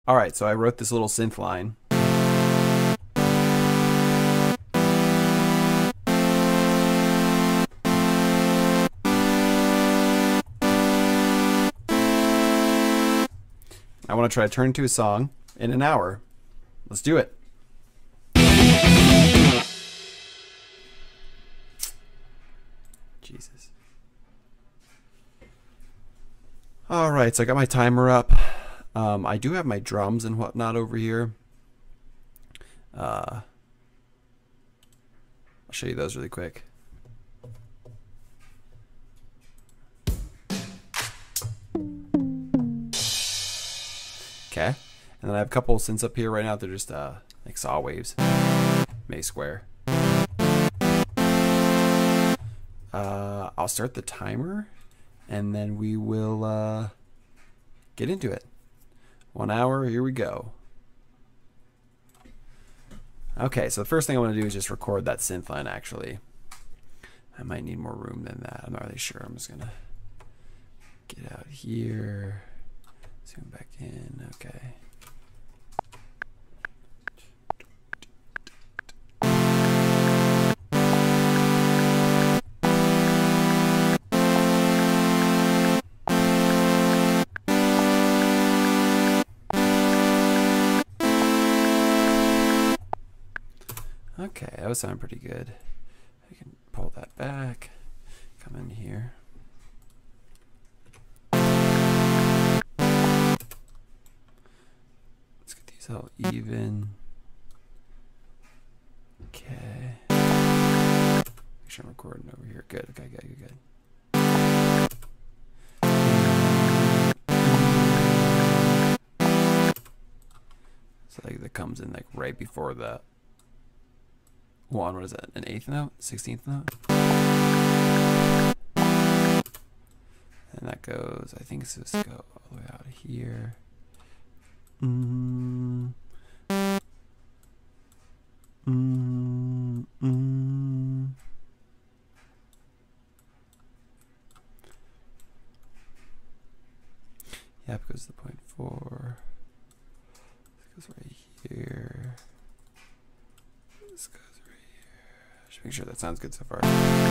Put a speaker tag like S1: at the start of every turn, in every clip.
S1: All right, so I wrote this little synth line. I want to try to turn into a song in an hour. Let's do it. Jesus. All right, so I got my timer up. I do have my drums and whatnot over here. I'll show you those really quick. Okay, and then I have a couple of synths up here right now. They're just like saw waves, May Square. I'll start the timer, and then we will get into it. 1 hour, here we go. Okay, so the first thing I want to do is just record that synth line, actually. I might need more room than that. I'm not really sure. I'm just going to get out here. Zoom back in. Okay. Okay, that was sounding pretty good. I can pull that back, come in here. Let's get these all even. Okay. Make sure I'm recording over here. Good, okay, good. So like that comes in like right before the one, what is that? An 8th note? 16th note? And that goes, I think it's supposed to go all the way out here. Yep, goes to the 0.4. This goes right here. This goes right here. Just make sure that sounds good so far.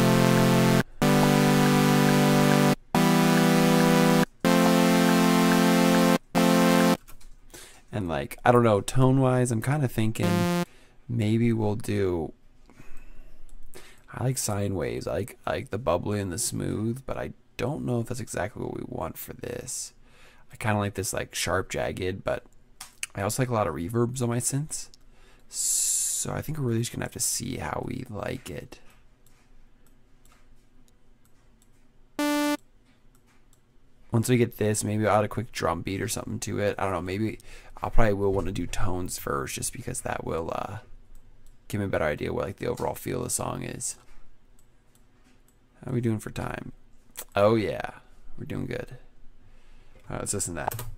S1: And like, I don't know, tone wise, I'm kind of thinking maybe we'll do, I like sine waves. I like the bubbly and the smooth, but I don't know if that's exactly what we want for this. I kind of like this like sharp, jagged, but I also like a lot of reverbs on my synths. So I think we're really just gonna have to see how we like it. Once we get this, maybe I'll add a quick drum beat or something to it. I don't know, maybe I'll probably will want to do tones first, just because that will give me a better idea what like the overall feel of the song is. How are we doing for time? Oh yeah, we're doing good. All right, let's listen to that.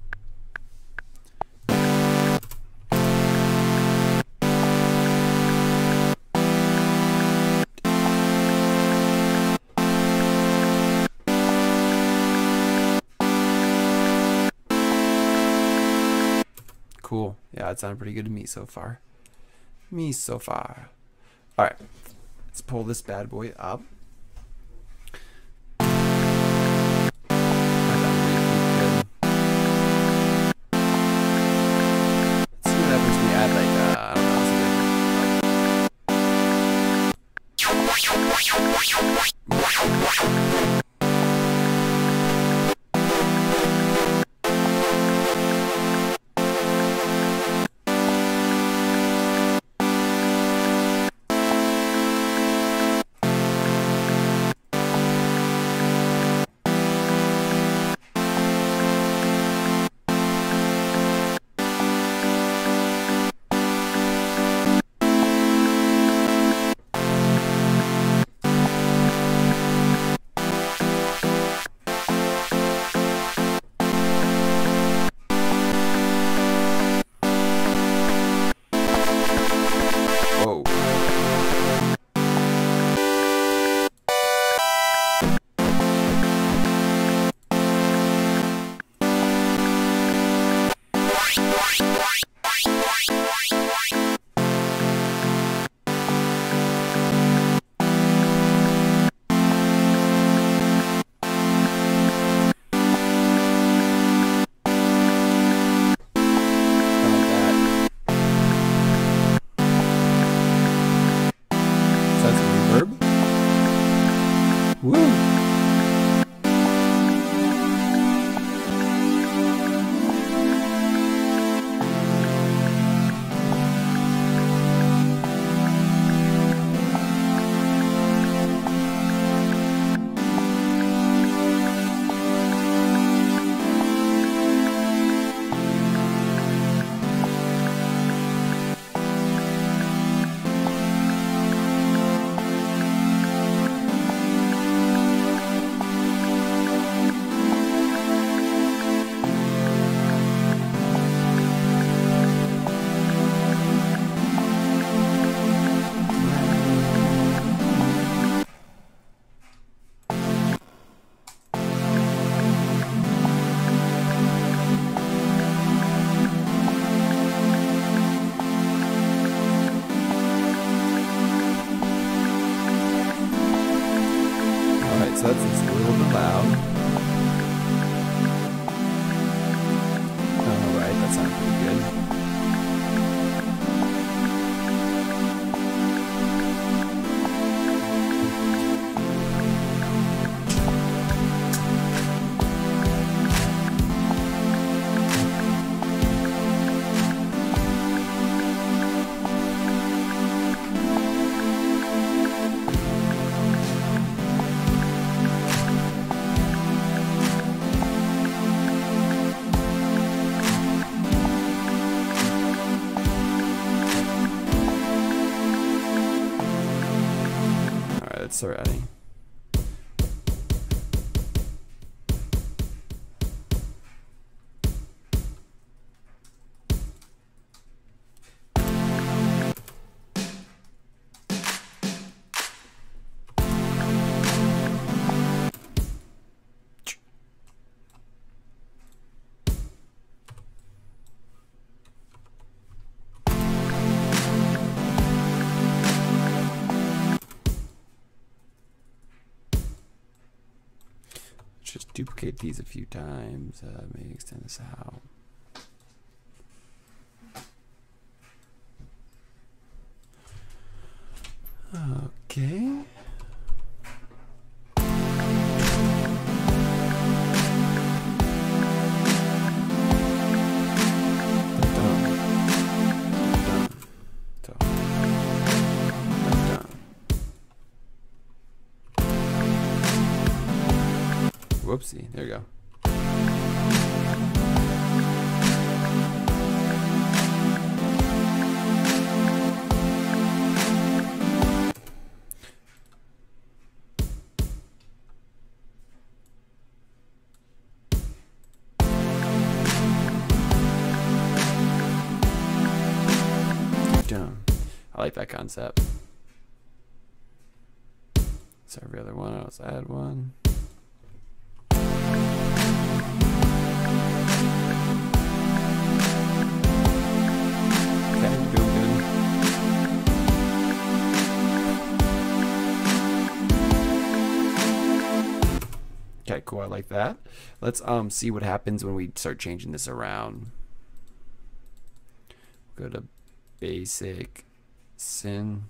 S1: Cool. Yeah, it sounded pretty good to me so far. All right, let's pull this bad boy up. start adding. Just duplicate these a few times. Maybe extend this out. Okay. Whoopsie, there you go. Done. I like that concept. So every other one, let's add one. Okay, cool. I like that. Let's see what happens when we start changing this around. Go to basic sin.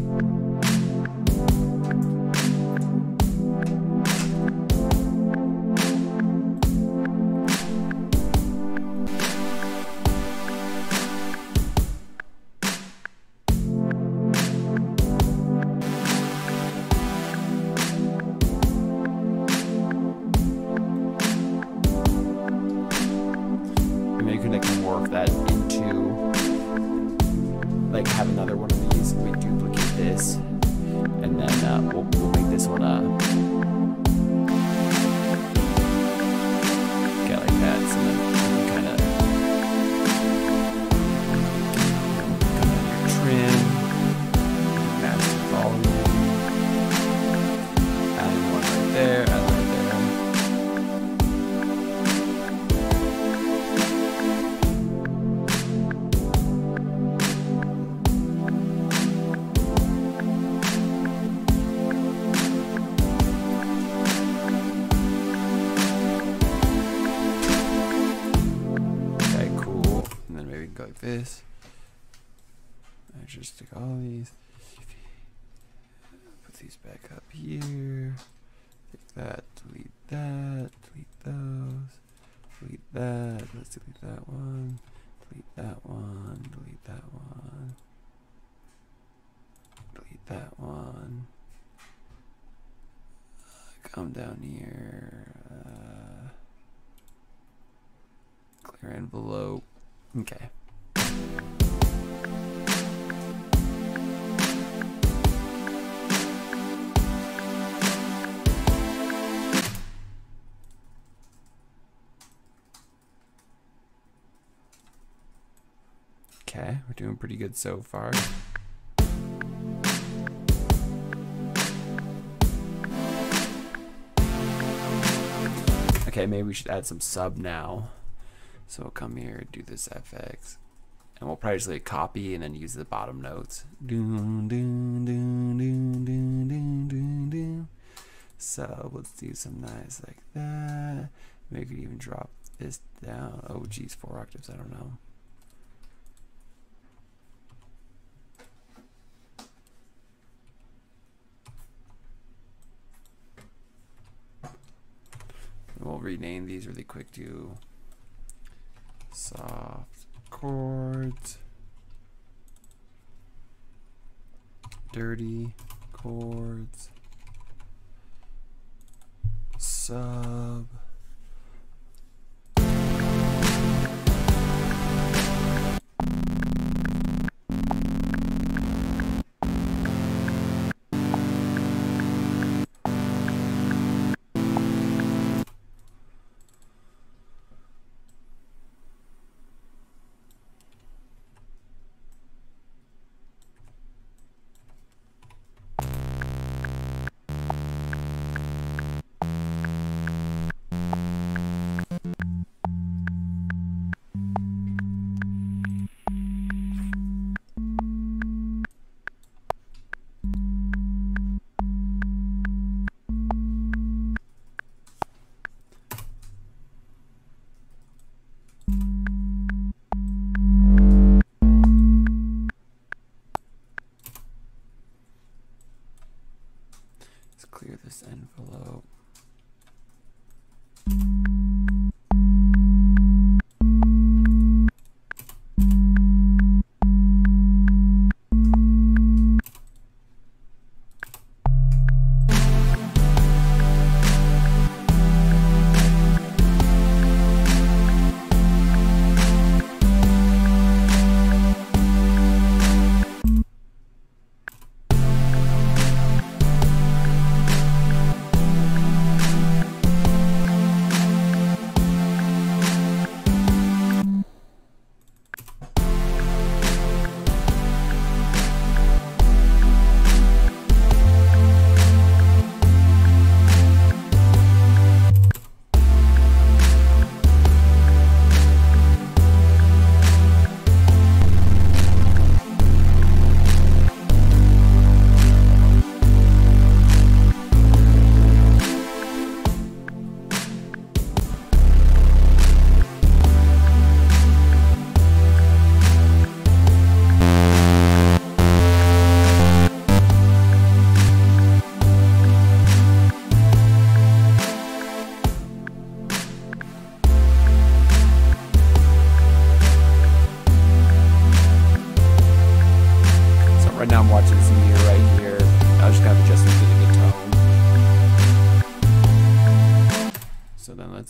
S1: That into, like, have another one of these. We duplicate this, and then we'll make this one get like that. So then you kind of come down your trim, match the volume, add in one right there, add one right there. Like this. I just take all these, put these back up here, take that, delete those, delete that, let's delete that one, delete that one, delete that one, delete that one, come down here, clear envelope, okay. Okay, we're doing pretty good so far. Okay, maybe we should add some sub now. So we'll come here, do this FX, and we'll probably just like copy and then use the bottom notes. So let's do some nice like that. Maybe we could even drop this down. Oh geez, 4 octaves, I don't know. We'll rename these really quick to soft chords, dirty chords, sub,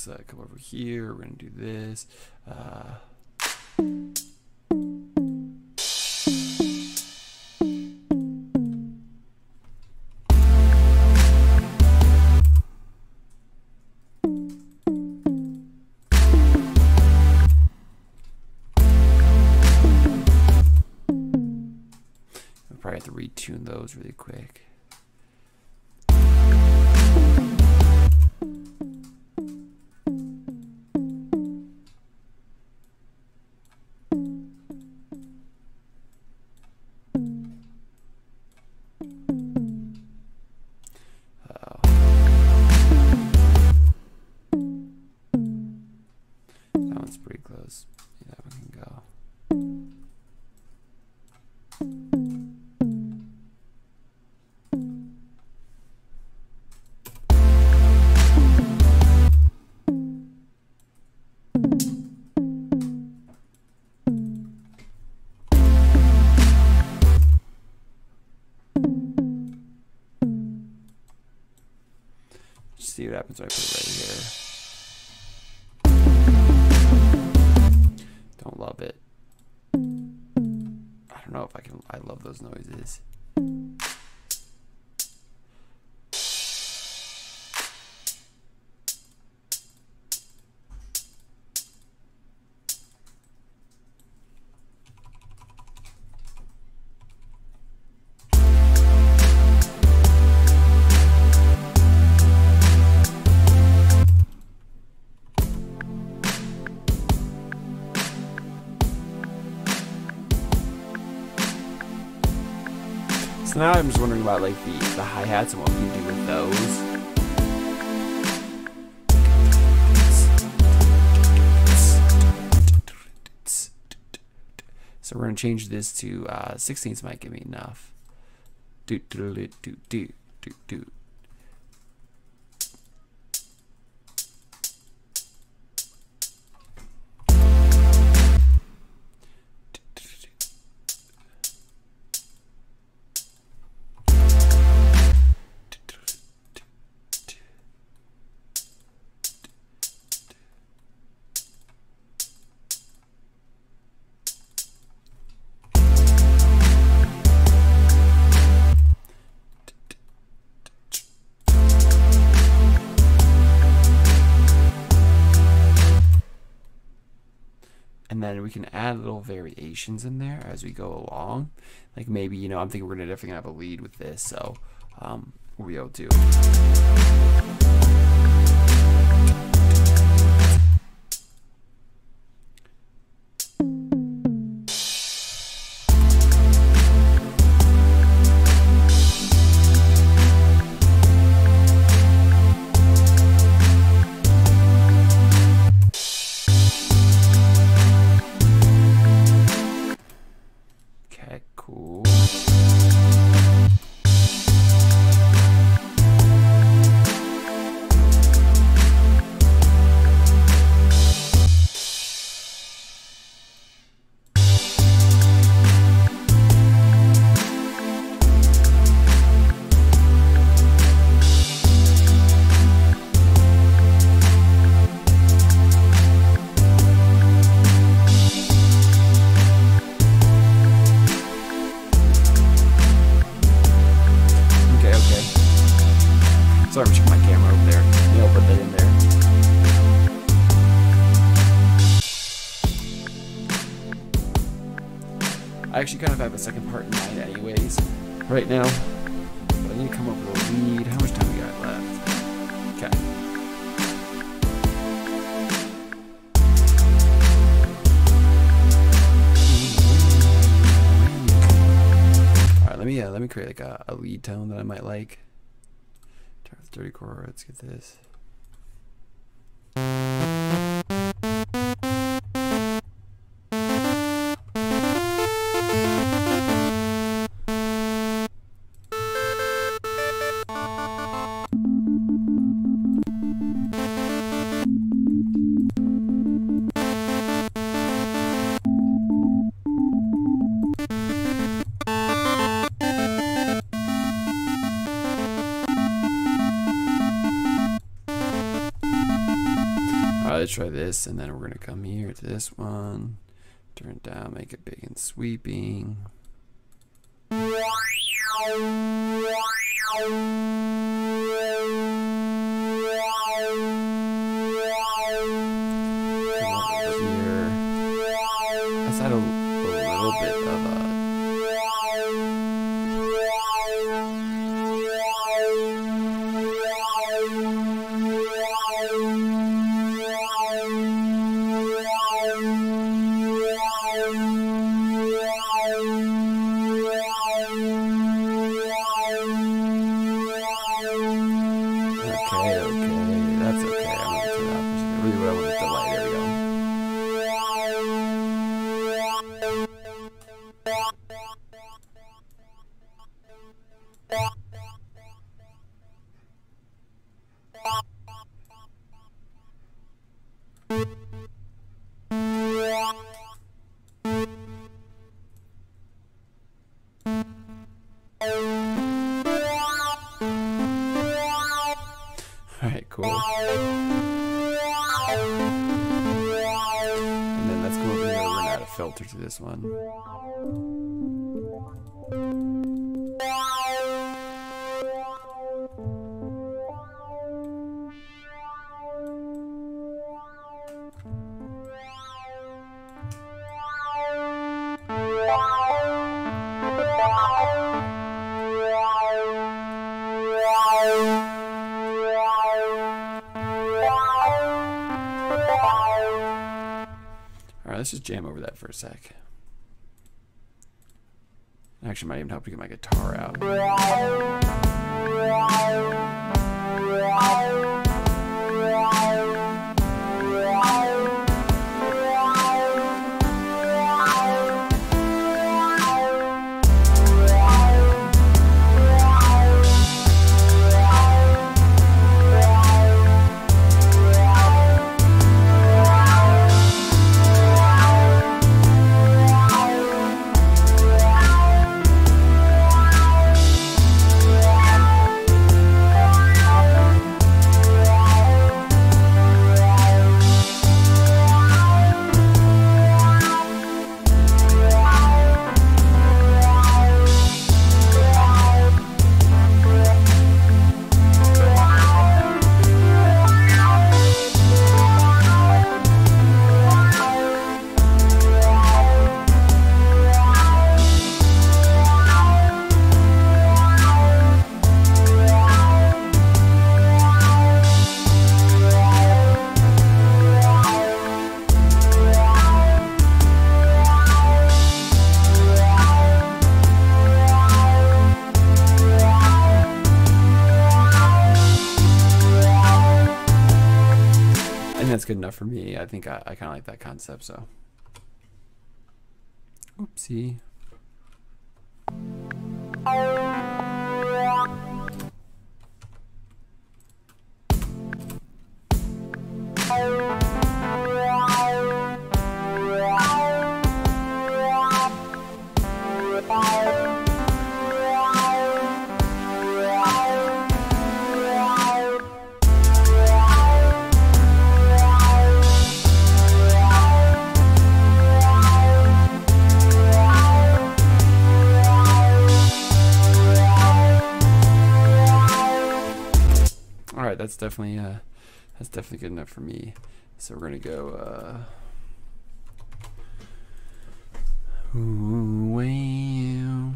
S1: let's come over here. We're gonna do this. I'll probably have to retune those really quick. That one's pretty close. Yeah, that one can go. Just see what happens when I put it right here. Don't love it. I don't know if I can. I love those noises. So now I'm just wondering about like the hi-hats and what we can do with those. So we're gonna change this to 16ths might give me enough. Do do do do do do do. And then we can add little variations in there as we go along. Like maybe, you know, I'm thinking we're gonna definitely have a lead with this, so we'll be able to. Cool. Sorry, I'm checking my camera over there. Maybe I'll put that in there. I actually kind of have a second part in mind anyways, right now. But I need to come up with a lead. How much time we got left? Okay. Alright, let me create like a lead tone that I might like. 30 chord, let's get this. let's try this, and then we're gonna come here to this one, turn it down, make it big and sweeping. Alright, cool. And then let's go over here. We're gonna add a filter to this one. Alright, let's just jam over that for a sec. Actually, might even help to get my guitar out. That's good enough for me. I think I kind of like that concept, so. Oopsie. Alright, that's definitely good enough for me. So we're gonna go wow.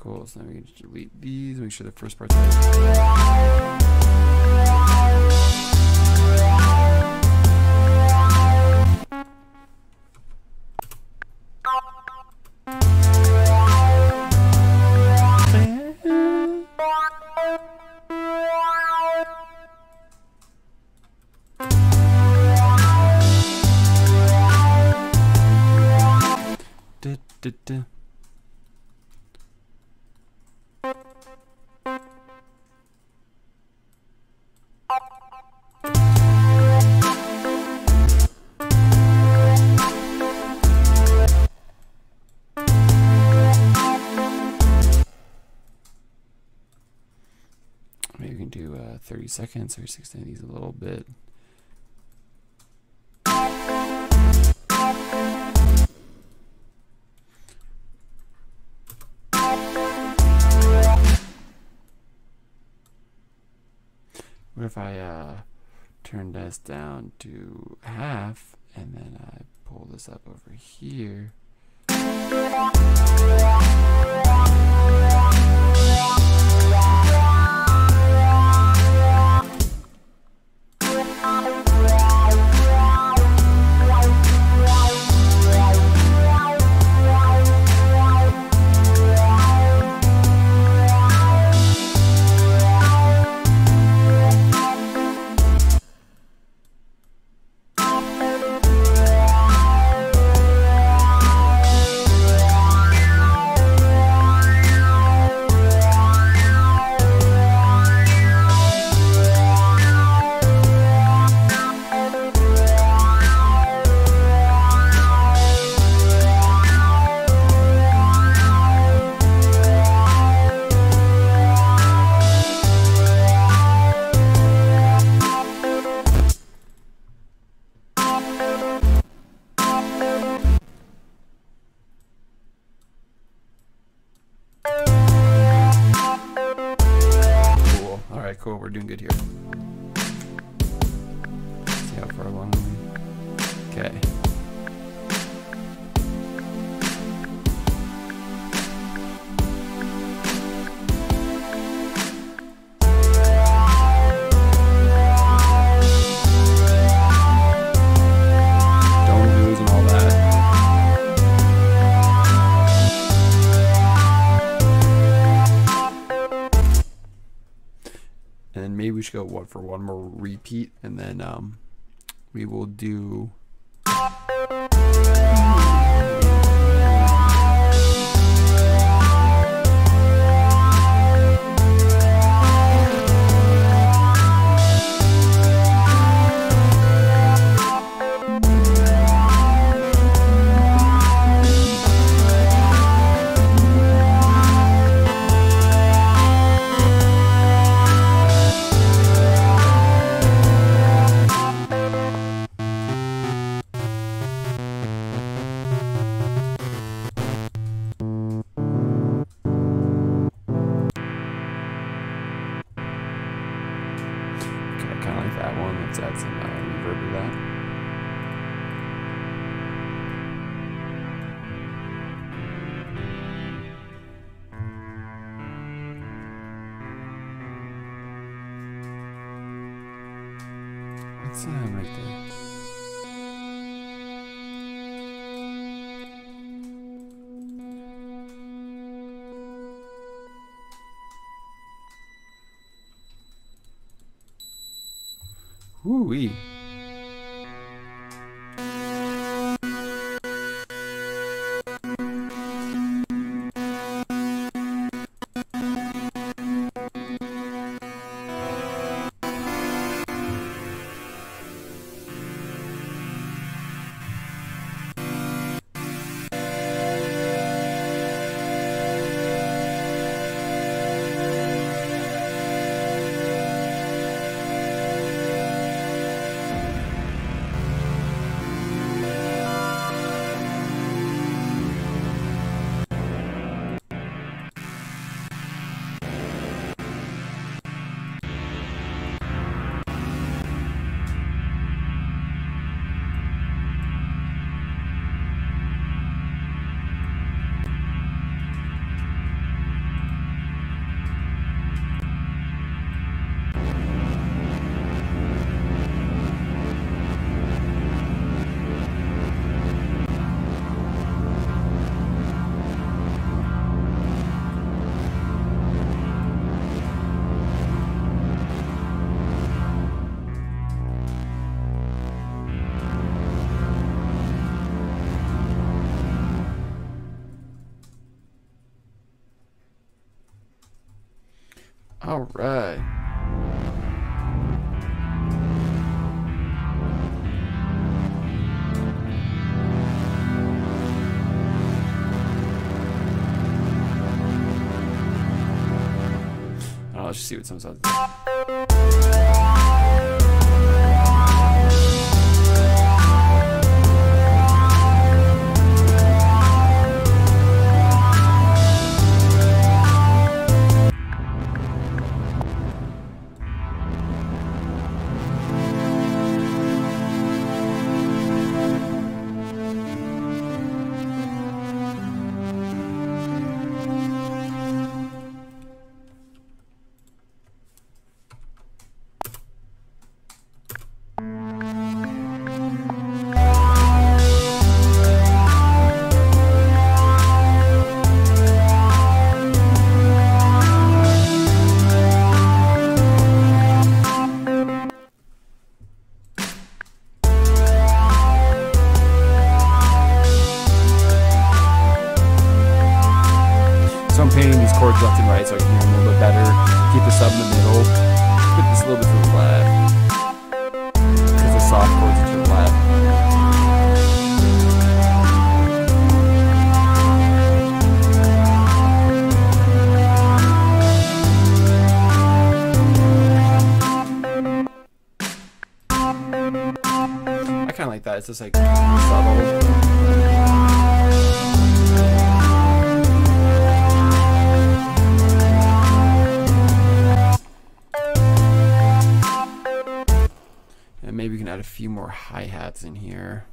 S1: Cool. So now we can just delete these. Make sure the first part's right. Maybe we can do 30 seconds or 16 these a little bit. What if I turn this down to half and then I pull this up over here? Cool, we're doing good here. See how far along we... Okay. Don't lose and all that. And then maybe we should go for one more repeat, and then we will do. Kind of like that one. Let's add some reverb to that. Let's right there. Woo-wee. All right. Let's just see what some sounds. Painting these chords left and right so I can hear them a little bit better. Keep the sub in the middle. Put this a little bit to the left. Because the soft chords are to the left. I kind of like that. It's just like subtle. Maybe we can add a few more hi-hats in here.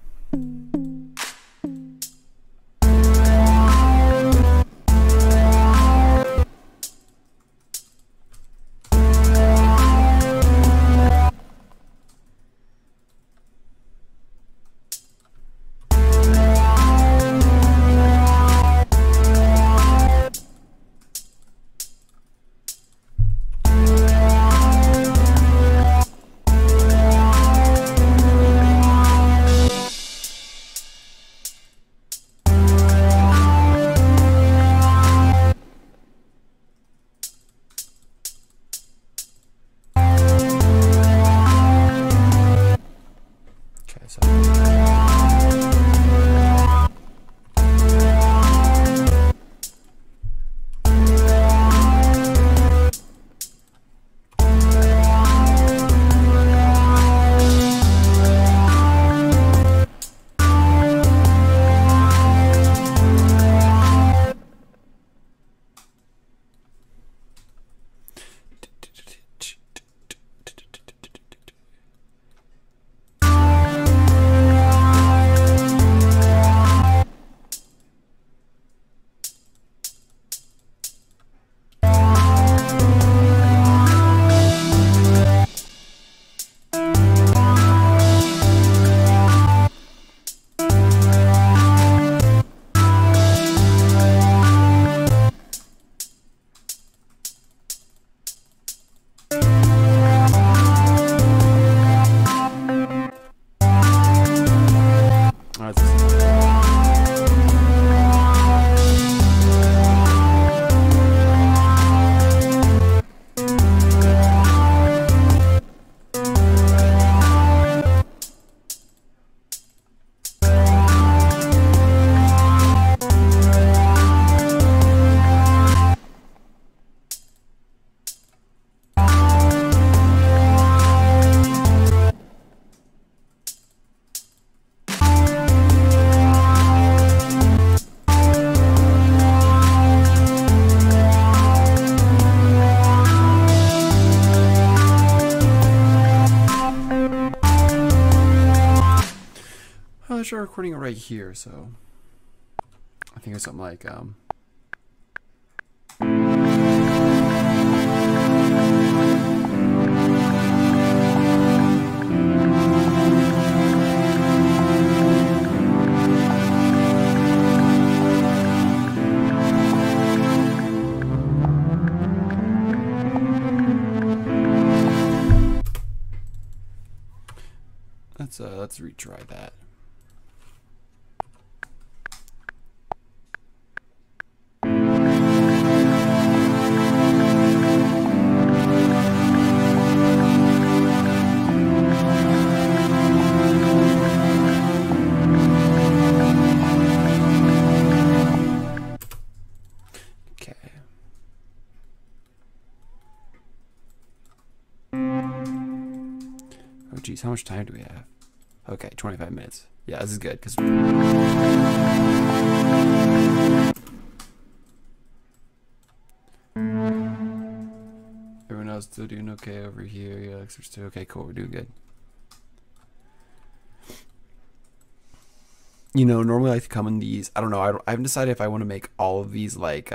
S1: Start recording it right here, so I think it's something like let's retry that. Oh geez, how much time do we have? Okay, 25 minutes. Yeah, this is good because everyone else still doing okay over here. Yeah, we're still okay. Cool, we're doing good. You know, normally I like to come in these. I don't know. I haven't decided if I want to make all of these like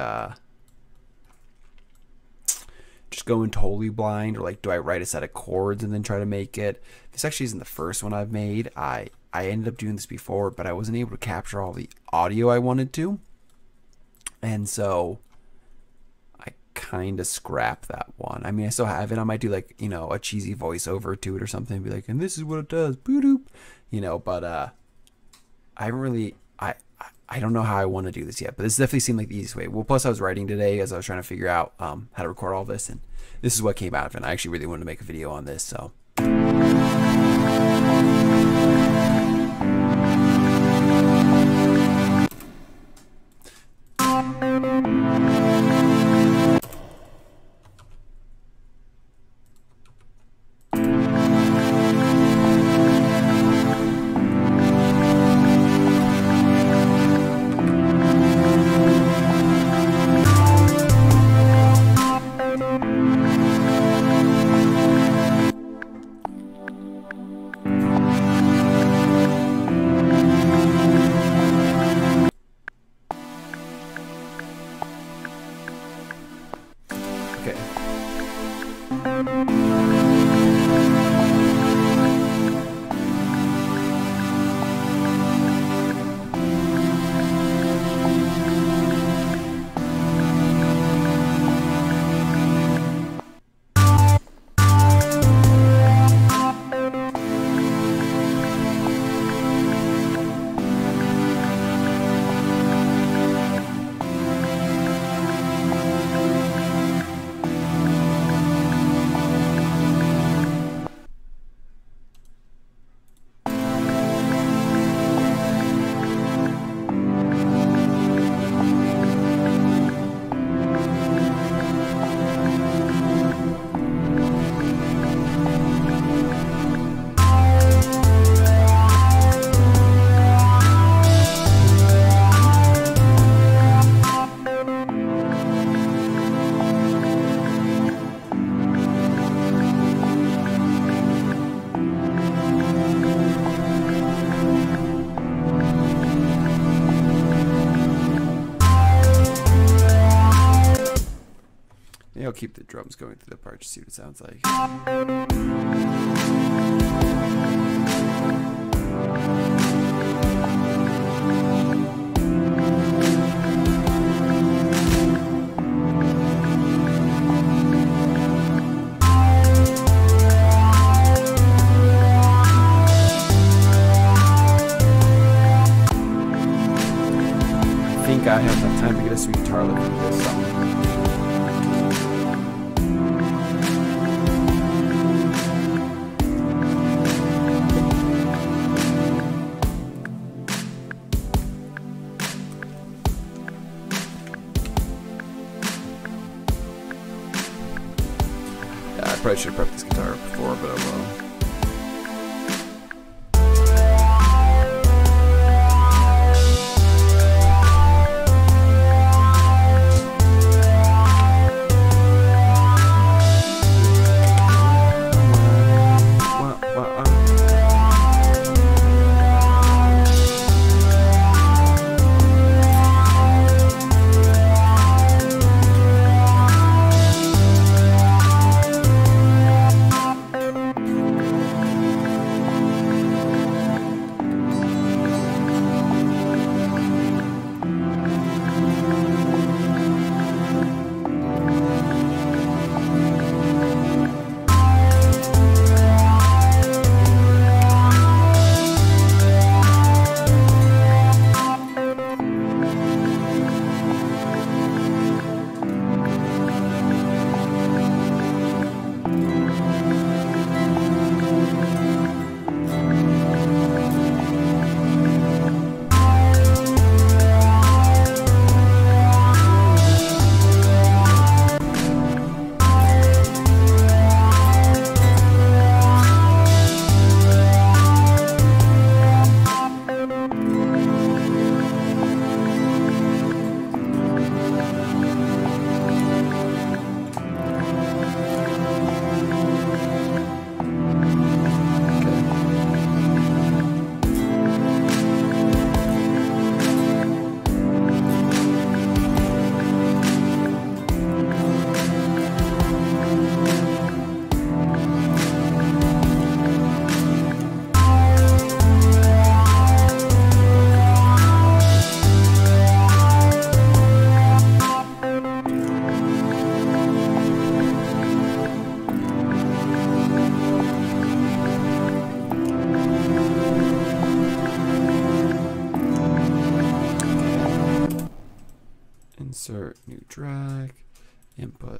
S1: just going totally blind, or like do I write a set of chords and then try to make it. This actually isn't the first one I've made. I ended up doing this before, but I wasn't able to capture all the audio I wanted to, and so I kind of scrapped that one. I mean, I still have it. I might do like, you know, a cheesy voiceover to it or something, be like, and this is what it does, boop, you know. But I haven't really. I don't know how I want to do this yet, but this definitely seemed like the easiest way. Well, plus I was writing today as I was trying to figure out how to record all this, and this is what came out of it. And I actually really wanted to make a video on this, so. I'll keep the drums going through the part to see what it sounds like. I think I have enough time to get a sweet guitar lick for this song. I probably should have prepped this guitar before, but oh well. Input.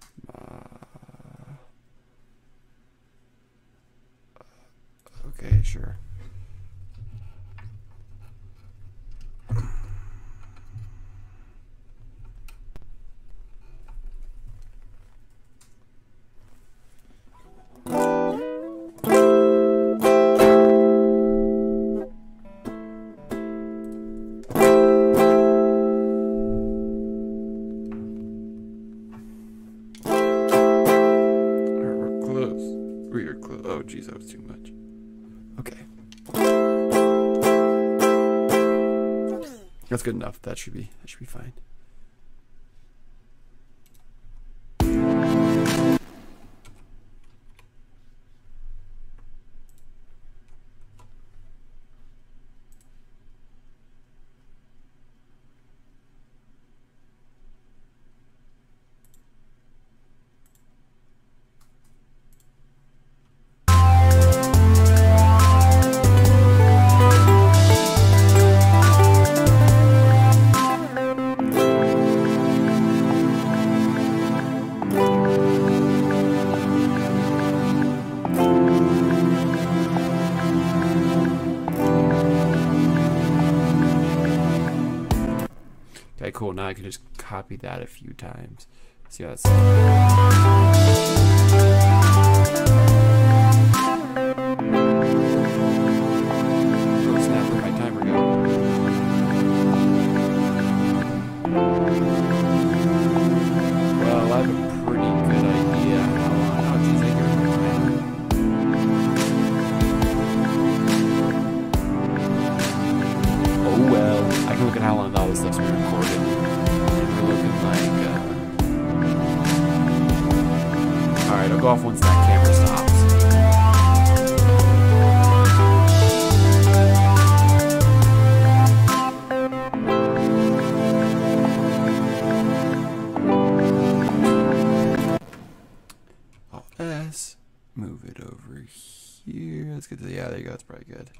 S1: Okay, sure. Oh, geez, that was too much. Okay. That's good enough. That should be fine. Okay, cool. Now I can just copy that a few times. See how that's. Oh snap! Where'd my timer go? Well, I have a pretty good idea how long. Oh, geez, I hear my timer. Oh well, I can look at how long all this stuff's been recorded. And we're looking like. Alright, I'll go off once that camera stops. Alt S, move it over here. Let's get to the, yeah, there you go, that's probably good.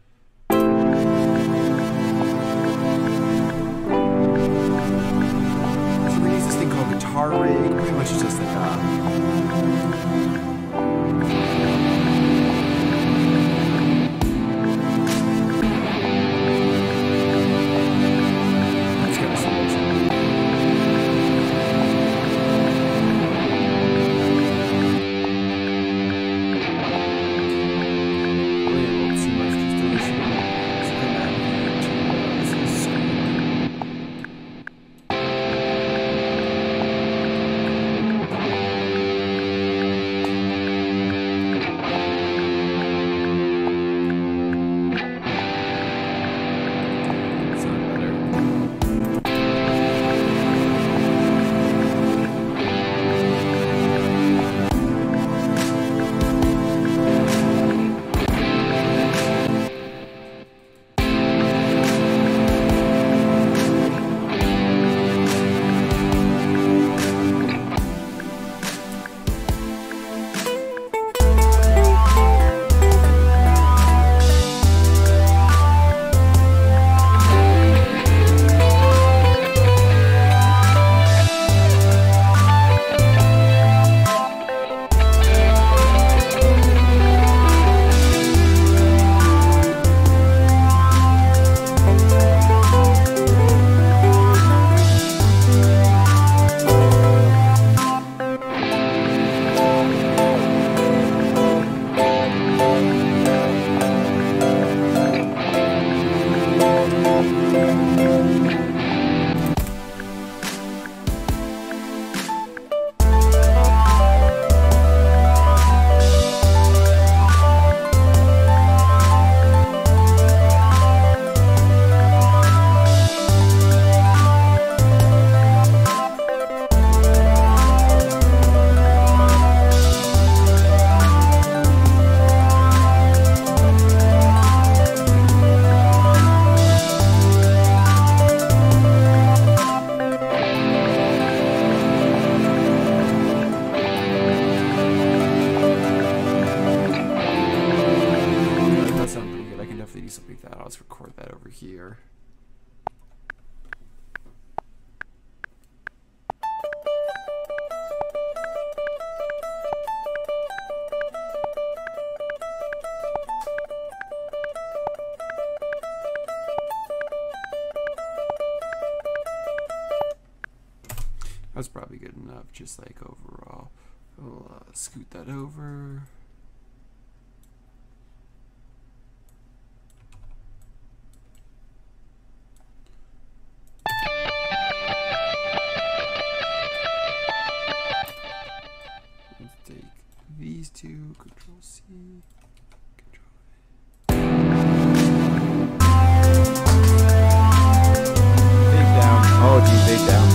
S1: So we use this thing called Guitar Rig, pretty much it's just like let's record that over here. just like overall. We'll scoot that over. Let's take these two, Control C, Control A. Fade down. Oh, geez, fade down.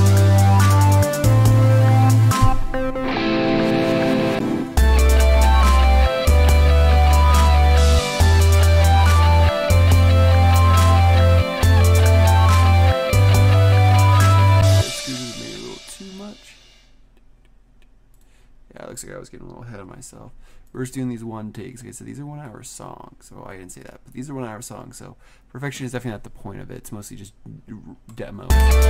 S1: Looks like I was getting a little ahead of myself. We're just doing these one takes. Like I said, these are 1 hour songs, so I didn't say that. But these are 1 hour songs, so perfection is definitely not the point of it. It's mostly just demo.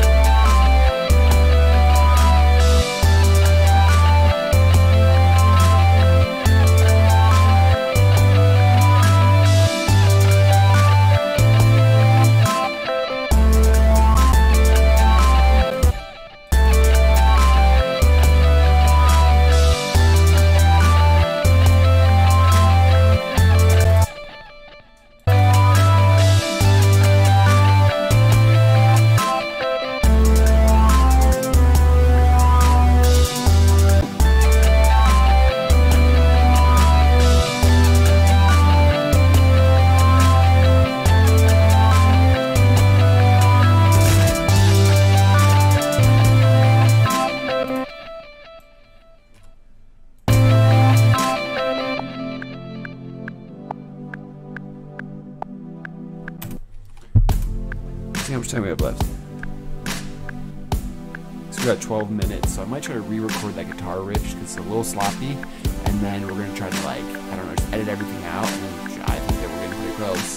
S1: How much time we have left? So we got 12 minutes, so I might try to re-record that guitar riff because it's a little sloppy, and then we're gonna try to, like, I don't know, just edit everything out, and then I think that we're getting pretty close.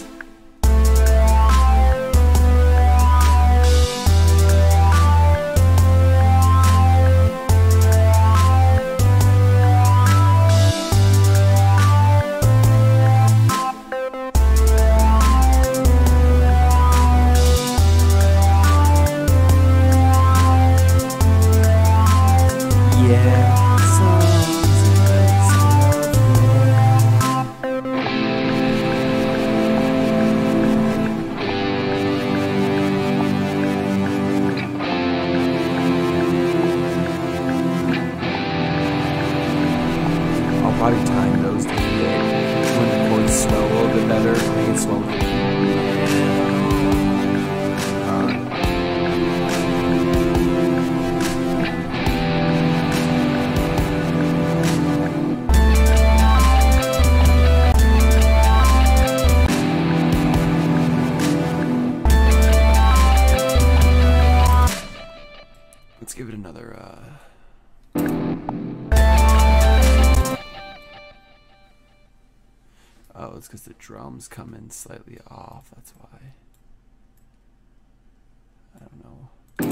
S1: Probably time those to hit when the chords slow a little bit better. I think it's slow. Let's give it another oh, it's because the drums come in slightly off, that's why. I don't know.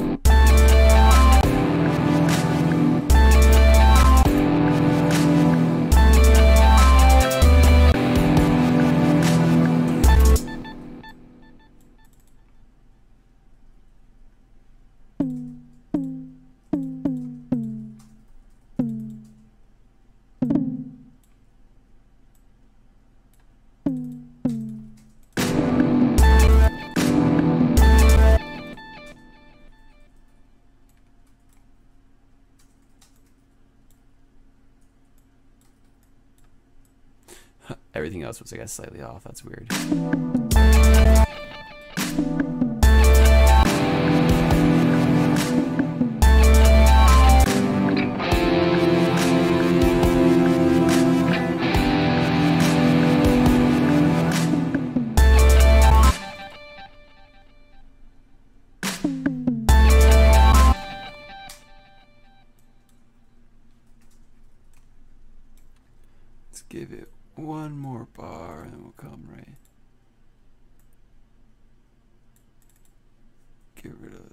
S1: Everything else was, I guess, slightly off. That's weird. Let's give it one more bar and then we'll come right. Get rid of it.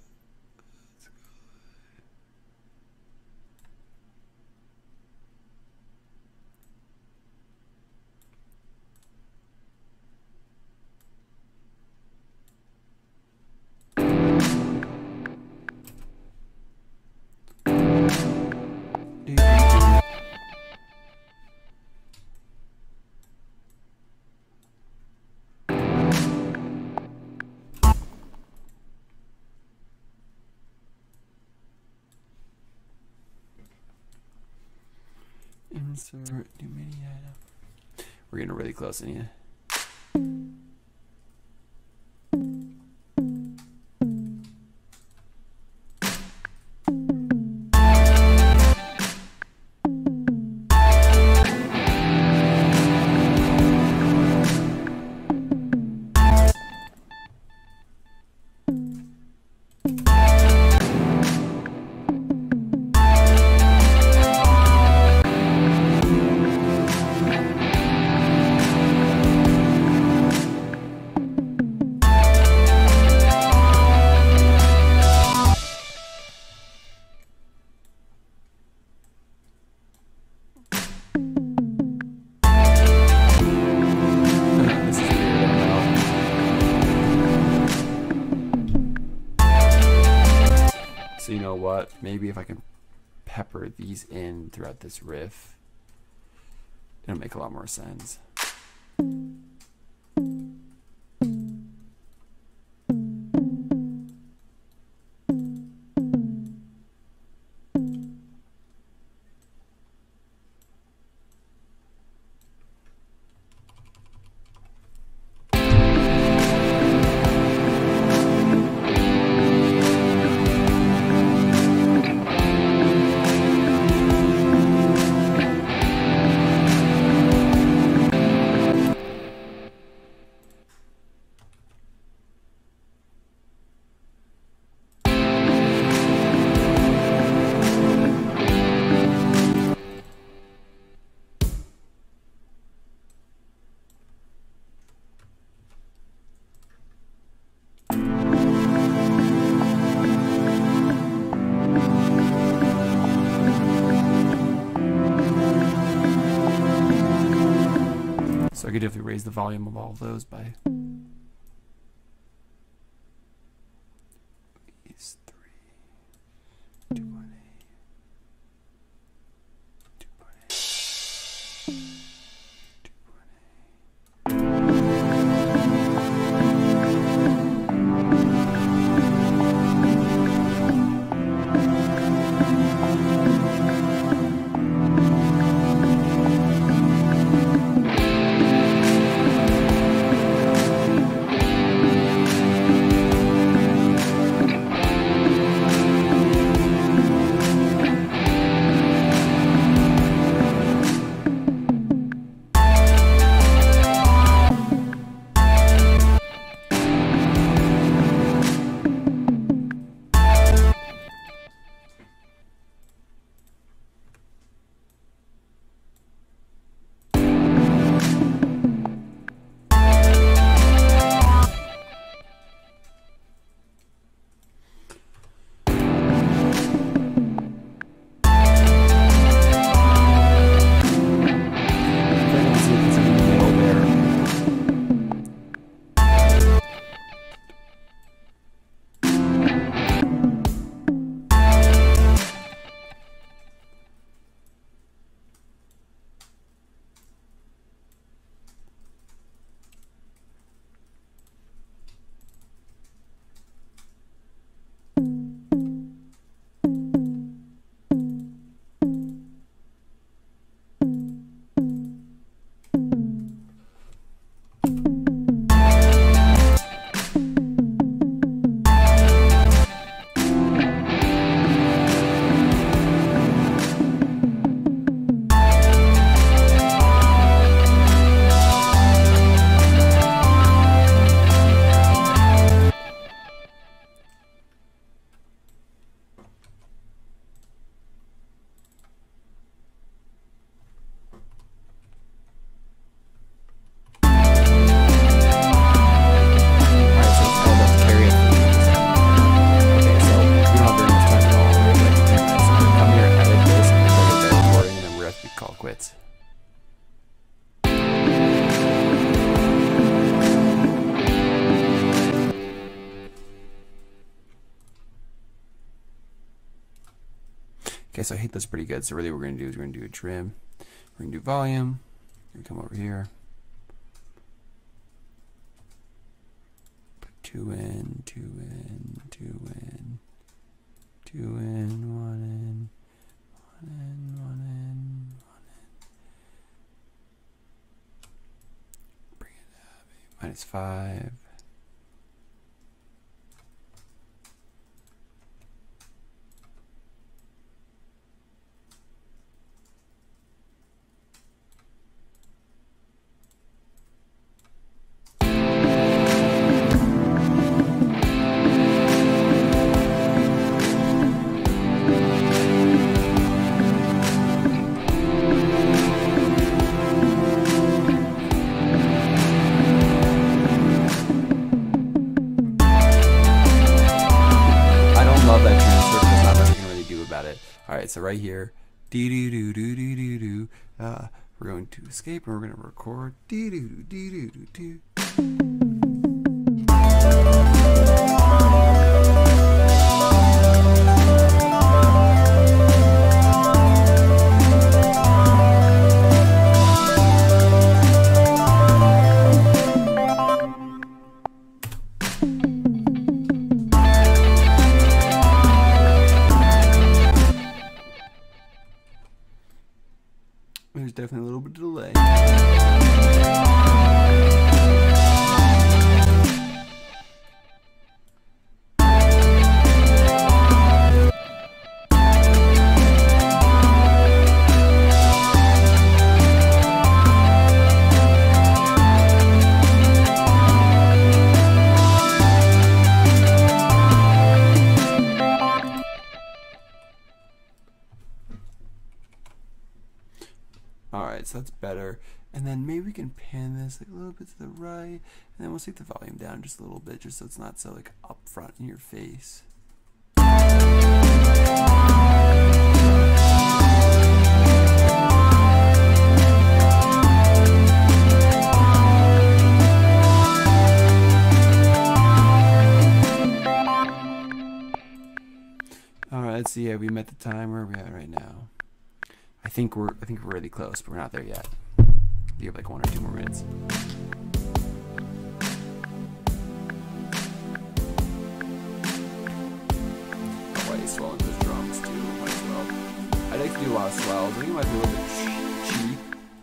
S1: Insert new MIDI item. We're getting really close in here. So you know what? Maybe if I can pepper these in throughout this riff, it'll make a lot more sense. So I could definitely raise the volume of all of those by these 3, 2.8, 2.8, Okay, so I hate this pretty good. So really what we're going to do is we're going to do a trim. We're going to do volume. We're going to come over here. Put 2 in, 2 in, 2 in, 2 in, 1 in, 1 in, 1 in, 1 in. -5. Alright, so right here, we're going to escape and we're going to record. There's definitely a little bit of delay. Alright, so that's better. And then maybe we can pan this like a little bit to the right. And then we'll take the volume down just a little bit, just so it's not so like up front in your face. Alright, let's see. We met the time. Where are we at right now? I think we're really close, but we're not there yet. You have like 1 or 2 more minutes. Oh, why he's swelling those drums too? Might as well. I'd like to do a lot of swells. I think it might be a little bit cheap.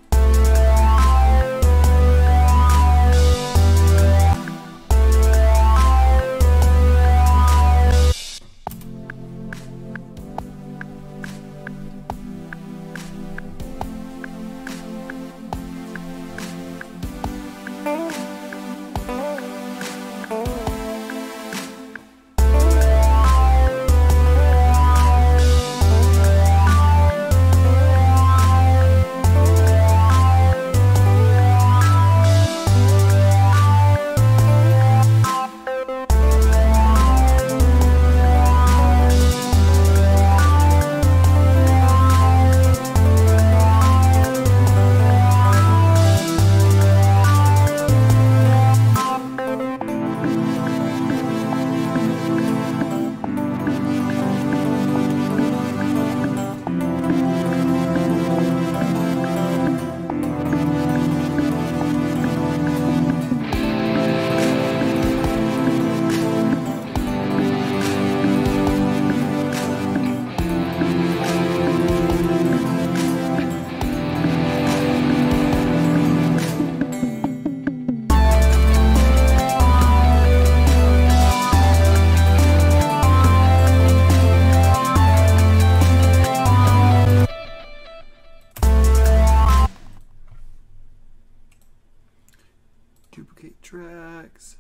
S1: Duplicate tracks.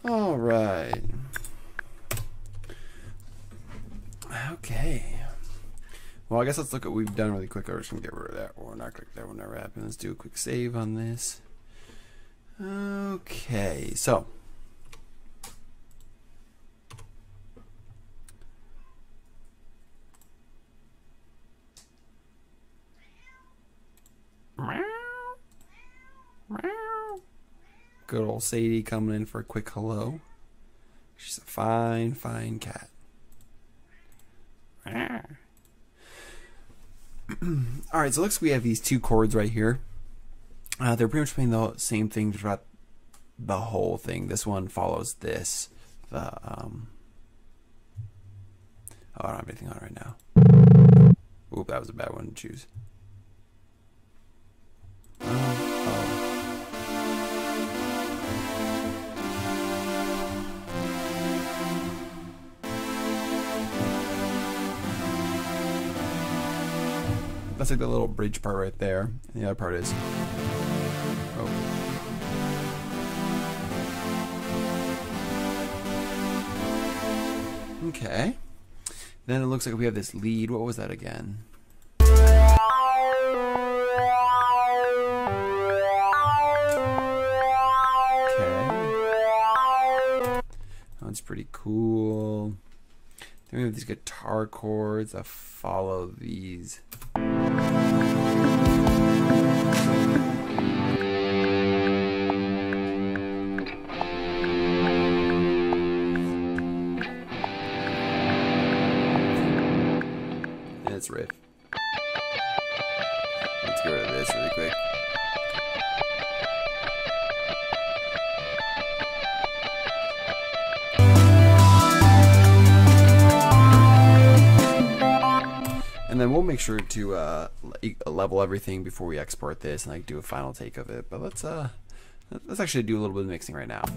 S1: All right. Okay. Well, I guess let's look at what we've done really quick. We're just gonna get rid of that. We're not click that will never happen. Let's do a quick save on this. Okay, so good old Sadie coming in for a quick hello. She's a fine, fine cat. Alright, so it looks like we have these two chords right here. They're pretty much playing the same thing throughout the whole thing. This one follows this. Oh, I don't have anything on right now. Oop, that was a bad one to choose. That's like the little bridge part right there. And the other part is. Oh. Okay. Then it looks like we have this lead. What was that again? Okay. That's pretty cool. Then we have these guitar chords that follow these. And it's riff. Let's get rid of this really quick. And then we'll make sure to level everything before we export this and like do a final take of it. But let's actually do a little bit of mixing right now.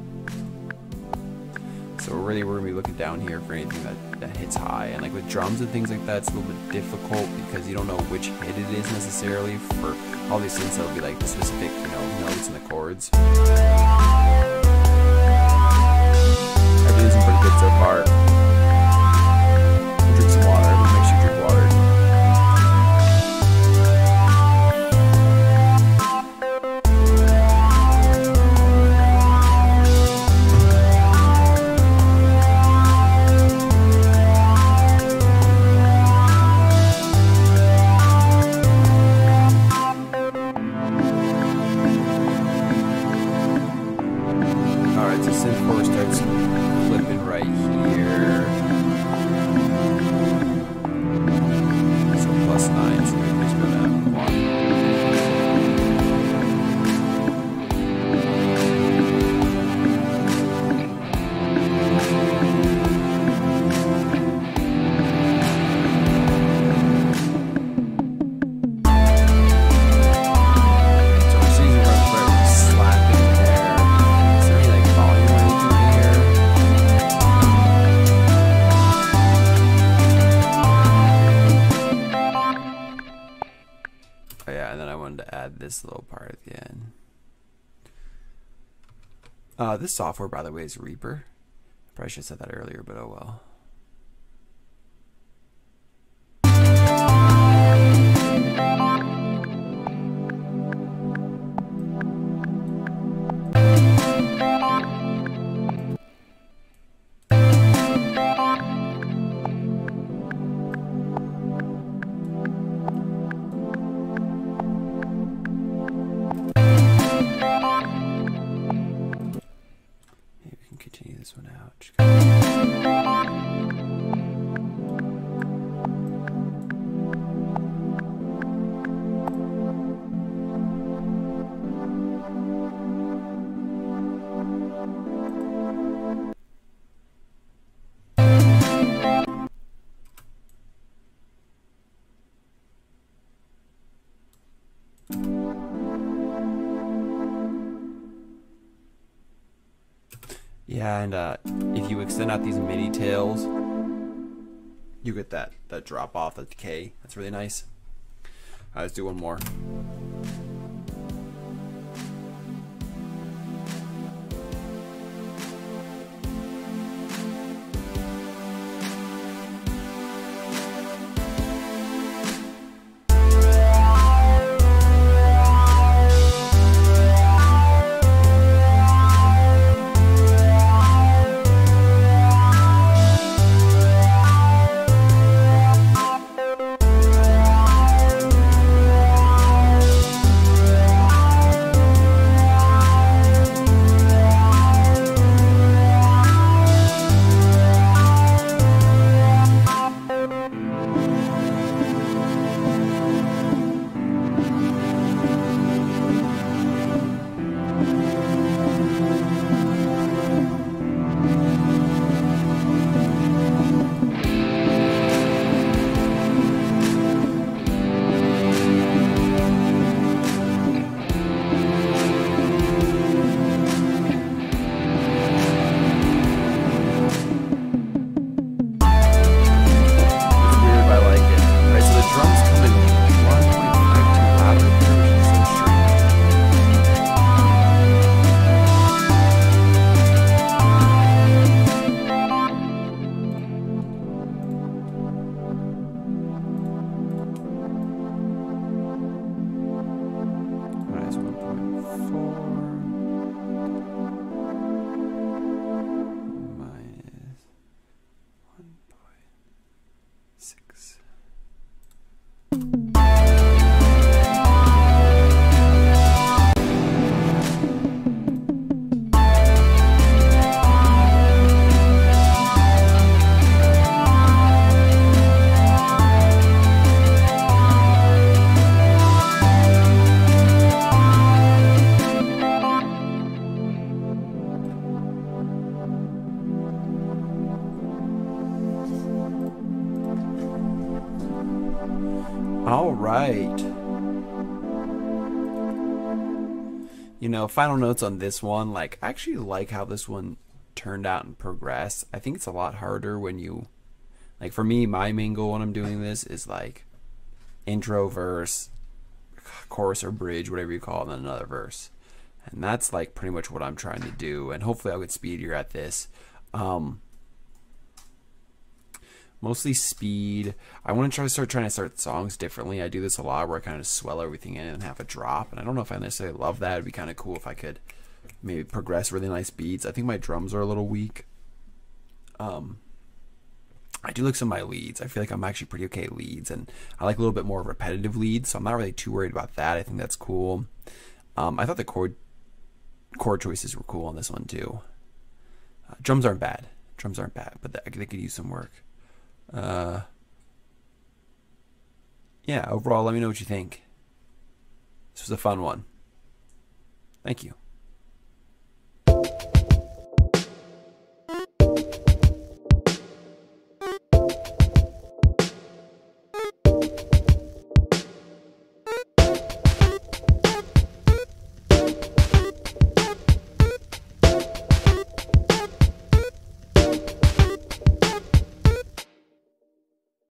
S1: So really we're gonna be looking down here for anything that hits high. And like with drums and things like that, it's a little bit difficult because you don't know which hit it is necessarily. For all these synths, that'll be like the specific, you know, notes and the chords. Everything's pretty good so far. Drink some water. Everyone make sure you drink water. Alright, so synth 4 starts flipping right here. So +9, so we're just gonna have 1. So we're seeing where we slap in there. Is there any like volume or anything here? Oh yeah, and then I wanted to add this little part at the end. This software, by the way, is Reaper. I probably should have said that earlier, but oh well. Maybe we can continue this one out. Yeah, and if you extend out these MIDI tails, you get that drop off, that decay. That's really nice. Alright, let's do one more. All right. You know, final notes on this one. Like, I actually like how this one turned out and progressed. I think it's a lot harder when you, like, for me, my main goal when I'm doing this is like intro, verse, chorus or bridge, whatever you call it, and then another verse. And that's like pretty much what I'm trying to do. And hopefully I'll get speedier at this. Mostly speed. I want to start songs differently. I do this a lot where I kind of swell everything in and have a drop. And I don't know if I necessarily love that. It'd be kind of cool if I could maybe progress really nice beats. I think my drums are a little weak. I do like some of my leads. I feel like I'm actually pretty okay at leads, and I like a little bit more repetitive leads, so I'm not really too worried about that. I think that's cool. I thought the chord choices were cool on this one too. Drums aren't bad. Drums aren't bad, but they could use some work. Yeah, overall, let me know what you think. This was a fun one. Thank you.